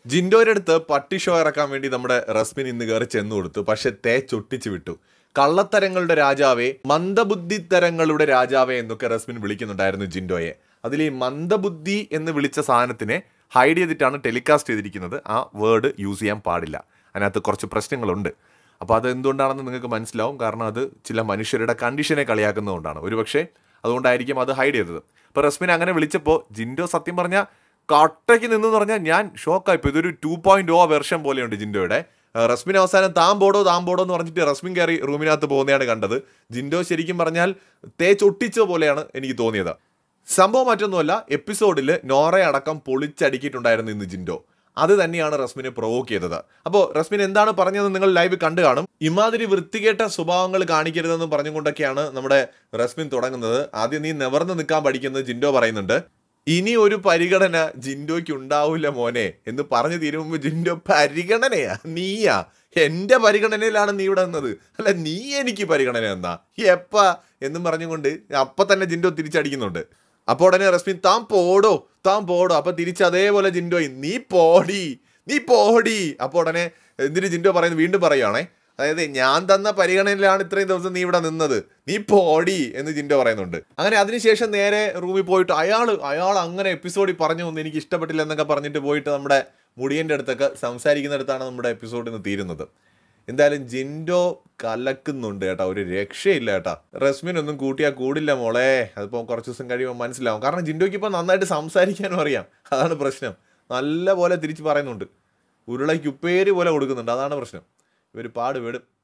ജിൻഡോയുടെ അടുത്ത് പട്ടി ഷോ ഇറക്കാൻ വേണ്ടി നമ്മുടെ റസ്മിൻ ഇന്ന് കയറി ചെന്നു കൊടുത്തു. പക്ഷെ ചൊട്ടിച്ചു വിട്ടു. കള്ളത്തരങ്ങളുടെ രാജാവേ, മന്ദബുദ്ധിത്തരങ്ങളുടെ രാജാവേ എന്നൊക്കെ റസ്മിൻ വിളിക്കുന്നുണ്ടായിരുന്നു ജിൻഡോയെ. അതിൽ ഈ മന്ദബുദ്ധി എന്ന് വിളിച്ച സാധനത്തിനെ ഹൈഡ് ചെയ്തിട്ടാണ് ടെലികാസ്റ്റ് ചെയ്തിരിക്കുന്നത്. ആ വേർഡ് യൂസ് ചെയ്യാൻ പാടില്ല. അതിനകത്ത് കുറച്ച് പ്രശ്നങ്ങളുണ്ട്. അപ്പോൾ അത് എന്തുകൊണ്ടാണെന്ന് നിങ്ങൾക്ക് മനസ്സിലാവും. കാരണം അത് ചില മനുഷ്യരുടെ കണ്ടീഷനെ കളിയാക്കുന്നതുകൊണ്ടാണ്. ഒരുപക്ഷെ അതുകൊണ്ടായിരിക്കും അത് ഹൈഡ് ചെയ്തത്. അപ്പോൾ റസ്മിൻ അങ്ങനെ വിളിച്ചപ്പോൾ ജിൻഡോ സത്യം പറഞ്ഞാൽ കട്ടയ്ക്ക് നിന്നെന്ന് പറഞ്ഞാൽ ഞാൻ ഷോക്കായിപ്പോൾ. ഇതൊരു 2.0 വെർഷൻ പോലെയുണ്ട് ജിൻഡോയുടെ. റസ്മിൻ അവസാനം താൻ പോടോ എന്ന് പറഞ്ഞിട്ട് റസ്മിൻ കയറി റൂമിനകത്ത് പോകുന്നതാണ് കണ്ടത്. ജിൻഡോ ശരിക്കും പറഞ്ഞാൽ ചൊട്ടിച്ച പോലെയാണ് എനിക്ക് തോന്നിയത്. സംഭവം മറ്റൊന്നുമല്ല, എപ്പിസോഡിൽ നോറയെ അടക്കം പൊളിച്ചടുക്കിയിട്ടുണ്ടായിരുന്നു ഇന്ന് ജിൻഡോ. അത് തന്നെയാണ് റസ്മിനെ പ്രൊവോക്ക് ചെയ്തത്. അപ്പോൾ റസ്മിൻ എന്താണ് പറഞ്ഞതെന്ന് നിങ്ങൾ ലൈവ് കണ്ടു കാണും. ഇമാതിരി വൃത്തികെട്ട സ്വഭാവങ്ങൾ കാണിക്കരുതെന്ന് പറഞ്ഞുകൊണ്ടൊക്കെയാണ് നമ്മുടെ റസ്മിൻ തുടങ്ങുന്നത്. ആദ്യം നീ നിവർന്ന് നിൽക്കാൻ പഠിക്കുന്നത് ജിൻഡോ പറയുന്നുണ്ട്. ഇനി ഒരു പരിഗണന ജിൻഡോയ്ക്ക് ഉണ്ടാവില്ല മോനെ എന്ന് പറഞ്ഞു തീരുമ്പോൾ ജിൻഡോ പരിഗണനയാ? നീയാ? എൻ്റെ പരിഗണനയിലാണ് നീ ഇവിടെ നിന്നത്, അല്ല നീ എനിക്ക് പരിഗണന എന്നാ എപ്പാ എന്നും പറഞ്ഞുകൊണ്ട് അപ്പം തന്നെ ജിൻഡോ തിരിച്ചടിക്കുന്നുണ്ട്. അപ്പോൾ ഉടനെ റസ്മിൻ താൻ പോടോ. അപ്പോൾ തിരിച്ച് അതേപോലെ ജിൻഡോയും നീ പോടി. അപ്പോൾ ഉടനെ എന്തിന് ജിൻഡോ പറയുന്നത് വീണ്ടും പറയുകയാണേ. അതായത് ഞാൻ തന്ന പരിഗണനയിലാണ് ഇത്രയും ദിവസം നീ ഇവിടെ നിന്നത്, നീ പോടി എന്ന് ജിൻഡോ പറയുന്നുണ്ട്. അങ്ങനെ അതിനുശേഷം നേരെ റൂമിൽ പോയിട്ട് അയാൾ അങ്ങനെ എപ്പിസോഡിൽ പറഞ്ഞു ഒന്നും എനിക്ക് ഇഷ്ടപ്പെട്ടില്ല എന്നൊക്കെ പറഞ്ഞിട്ട് പോയിട്ട് നമ്മുടെ മുടിയൻ്റെ അടുത്തൊക്കെ സംസാരിക്കുന്നിടത്താണ് നമ്മുടെ എപ്പിസോഡിൽ നിന്ന് തീരുന്നത്. എന്തായാലും ജിൻഡോ കലക്കുന്നുണ്ട് കേട്ടോ, ഒരു രക്ഷയില്ല കേട്ടോ. റസ്മിനൊന്നും കൂട്ടിയാൽ കൂടില്ല മോളെ. അതിപ്പോൾ കുറച്ച് ദിവസം കഴിയുമ്പോൾ മനസ്സിലാവും. കാരണം ജിൻഡോയ്ക്ക് ഇപ്പോൾ നന്നായിട്ട് സംസാരിക്കാനും അറിയാം. അതാണ് പ്രശ്നം. നല്ല പോലെ തിരിച്ച് പറയുന്നുണ്ട്. ഉരുളയ്ക്ക് ഉപ്പേരി പോലെ കൊടുക്കുന്നുണ്ട്. അതാണ് പ്രശ്നം. ഇവർ പാടുപെടും.